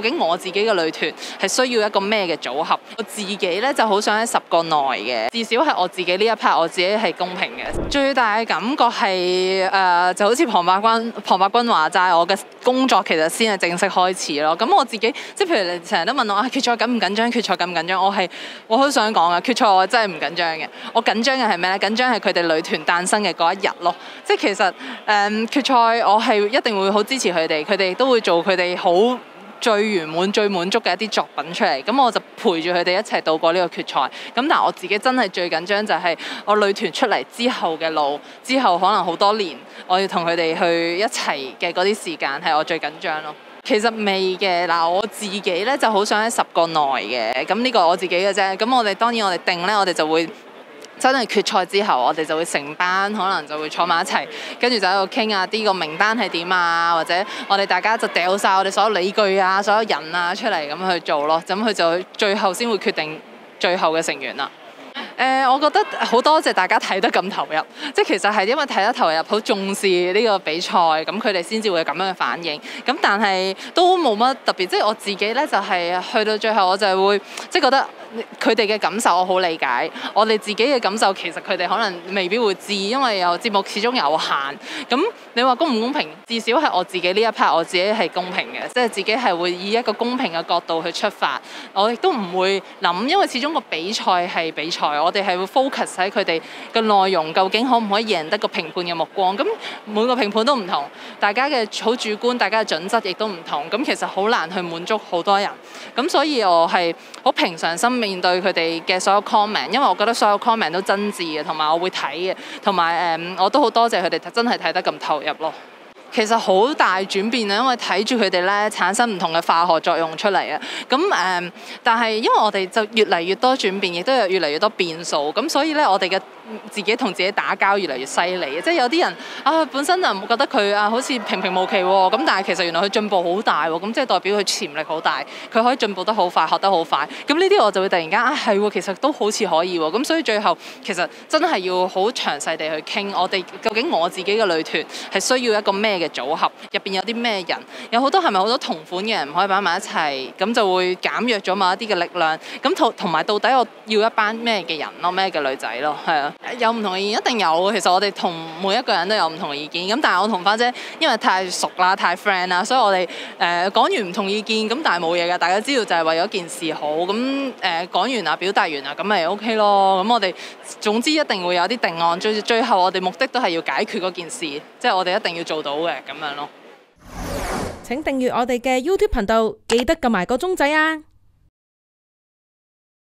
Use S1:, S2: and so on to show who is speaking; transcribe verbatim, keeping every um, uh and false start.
S1: 究竟我自己嘅女團係需要一個咩嘅組合？我自己咧就好想喺十個內嘅，至少係我自己呢一 part 我自己係公平嘅。最大嘅感覺係誒、呃、就好似龐伯君龐伯君話齋，我嘅工作其實先係正式開始咯。咁我自己即係譬如你成日都問我啊，決賽緊唔緊張？決賽緊唔緊張？我係我好想講啊，決賽我真係唔緊張嘅。我緊張嘅係咩咧？緊張係佢哋女團誕生嘅嗰一日咯。即係其實誒、呃、決賽我係一定會好支持佢哋，佢哋都會做佢哋好最圓滿、最滿足嘅一啲作品出嚟，咁我就陪住佢哋一齊度過呢個決賽。咁但係我自己真係最緊張就係我女團出嚟之後嘅路，之後可能好多年，我要同佢哋去一齊嘅嗰啲時間係我最緊張咯。其實未嘅嗱，我自己咧就好想喺十個內嘅，咁呢個我自己嘅啫。咁我哋當然我哋定咧，我哋就會。真係決賽之後，我哋就會成班可能就會坐埋一齊，跟住就喺度傾啊，啲個名單係點啊，或者我哋大家就掉晒我哋所有理據啊、所有人啊出嚟咁去做咯，咁佢就最後先會決定最後嘅成員啦。誒、呃，我覺得好多謝大家睇得咁投入，即係其實係因為睇得投入，好重視呢個比賽，咁佢哋先至會有咁樣嘅反應。咁但係都冇乜特別，即係我自己呢，就係、是、去到最後，我就係會即係覺得。佢哋嘅感受我好理解，我哋自己嘅感受其實佢哋可能未必會知，因為有節目始終有限。咁你話公唔公平？至少係我自己呢一 part 我自己係公平嘅，即係自己係會以一個公平嘅角度去出發。我亦都唔會諗，因為始終個比賽係比賽，我哋係會 focus 喺佢哋嘅內容究竟可唔可以贏得個評判嘅目光。咁每個評判都唔同，大家嘅好主觀，大家嘅準則亦都唔同。咁其實好難去滿足好多人。咁所以我係好平常心面對佢哋嘅所有 comment， 因為我覺得所有 comment 都真摯嘅，同埋我會睇嘅，同埋誒我都好多謝佢哋真係睇得咁投入咯。其實好大轉變啊，因為睇住佢哋咧產生唔同嘅化學作用出嚟啊。咁誒、呃，但係因為我哋就越嚟越多轉變，亦都有越嚟越多變數，咁所以咧我哋嘅自己同自己打交越嚟越犀利。即係有啲人啊，本身就唔覺得佢啊好似平平無奇喎，咁但係其實原來佢進步好大喎，咁即係代表佢潛力好大，佢可以進步得好快，學得好快。咁呢啲我就會突然間啊係喎，其實都好似可以喎。咁所以最後其實真係要好詳細地去傾，我哋究竟我自己嘅女團係需要一個咩嘅組合，入邊有啲咩人，有好多係咪好多同款嘅人唔可以擺埋一齊，咁就會減弱咗某一啲嘅力量。咁同同埋到底我要一班咩嘅人咯，咩嘅女仔咯，係啊，有唔同嘅意見一定有。其實我哋同每一個人都有唔同嘅意見，咁但係我同花姐因為太熟啦、太 friend 啦，所以我哋誒講完唔同意見，咁但係冇嘢㗎，大家知道就係為咗件事好，咁誒講完啊、表達完啊，咁咪 OK 咯。咁我哋總之一定會有啲定案，最最後我哋目的都係要解決嗰件事，即係我哋一定要做到嘅咁樣咯。
S2: 請訂閱我哋嘅 YouTube 頻道，記得撳埋個鐘仔啊！